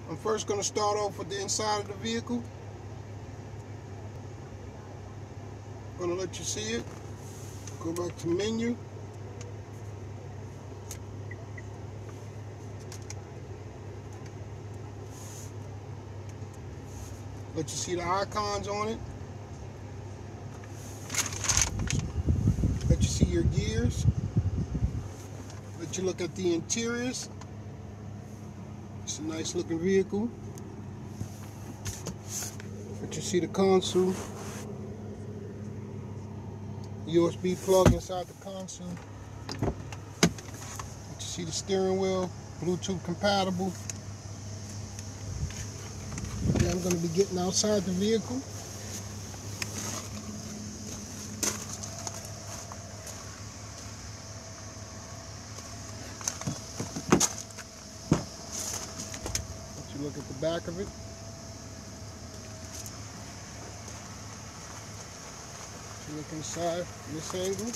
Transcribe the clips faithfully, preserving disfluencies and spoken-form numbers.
I'm first going to start off with the inside of the vehicle. I'm going to let you see it. Go back to menu. Let you see the icons on it. Let you see your gears. Let you look at the interiors. It's a nice looking vehicle. Let you see the console. U S B plug inside the console. Let you see the steering wheel, Bluetooth compatible. Okay, I'm going to be getting outside the vehicle. Let you look at the back of it. Let you look inside from this angle.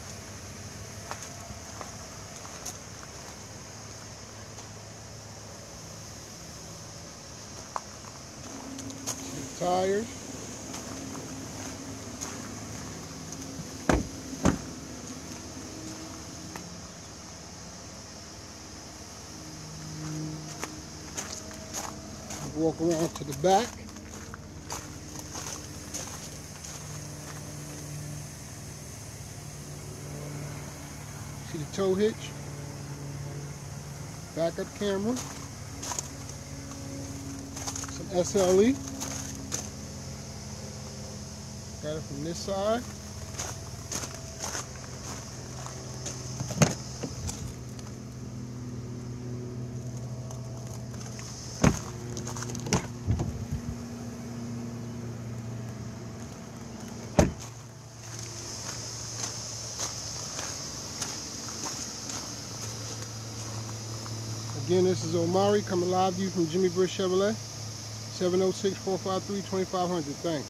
See the tires. Walk around to the back. See the tow hitch, backup camera, some S L E. Got it from this side. Again, this is Omari coming live to you from Jimmy Britt Chevrolet, seven oh six, four five three, two five hundred. Thanks.